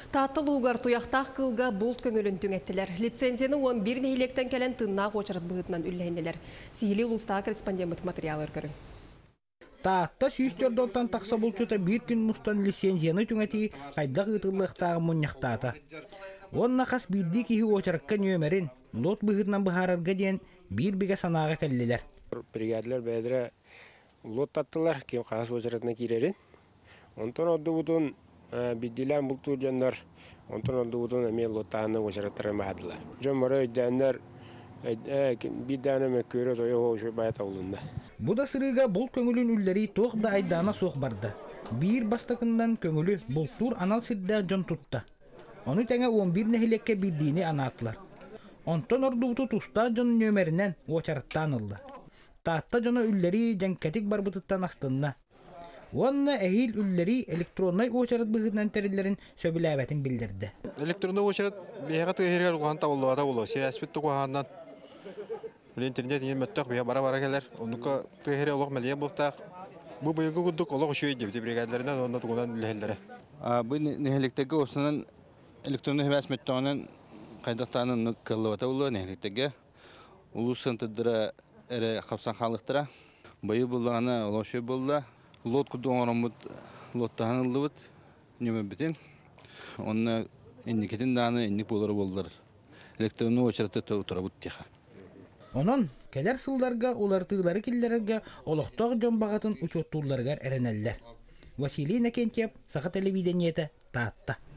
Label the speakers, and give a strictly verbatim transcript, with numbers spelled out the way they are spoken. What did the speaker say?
Speaker 1: Тааттыл уғар туяқтақ қылға бұлт көңілін түңеттілер. Лицензияны он бір нәйлектен кәлін тыннақ очырып бұғытынан үлләйінелер. Сихили ұлыстағы корреспондент материалы өркірін.
Speaker 2: Таатта сүйістердоттан тақса бұлчыта бір күн мұстан лицензияны түңеті қайдақ ұтылықтағы мұняқтата. Онна қас бірді кейі очырыққа нөмерін, лот бұғытынан бұхарарға дейін бір біге санаға кәлілер.
Speaker 3: Бригадалар бәдірі лот таттылар, кем қағас очырықна керерін. Онтан орды бұдың биддилен бұлту жандар, онтан орды бұдың әмел лоттағаны очырықтарын бағадылар. Жон мұры өйдәнлер биддәні мәккөрі тойы оғышы байат ауылында.
Speaker 2: Бұда сырыға бұл көңілін үллері тоқда айдана соқ барды. Бір бастықындан көңілі бұлттур анал сірдә жон тұтта. Оны тәңе он бір нәхілекке бірдейіне анатылар. Онтан орды бұты тұста жон нөмерінен очарыттан ылды. Таатта жона үллері жәнкәтік бар бұтыттан астынна. Онна әйіл үллері электронной очарыт бұғытынан тәрілерін сөбіләбәтін білдірді.
Speaker 4: Электронной очарыт бейға тығырғар ұған табылы, табылы. Сәспетті қоғаннан интернет ең мәттіқ бейға бара-бара кәлер. Оныққа тығырғар олық мәлия бұқтақ. Бұл бұйығы күдік олық үші өйдебді бригадаларынан, онына тұғынан үләхелдері. Бұл нәхеліктегі осынан электронной мәсметтіғынан қайдақтағының қылывата ұлы нәхеліктегі. Улусын тұдыра әрі қапсан қалықтыра. Бұйы бұлағына олашы болды. Лот күді оңырымыд лоттағын ұлдыбыд, нөмі бітін. Онына әнекетін дағаны әнек болары болдыр. Электронны очарыты тұра бұд тиға.
Speaker 2: Онын кәлер сылдарға, олар тығылары келлерге олықтағы жон бағатын учеттуларғар әрінәлілер. Василий Накентьев, Сақа телевидениеті, Таатта.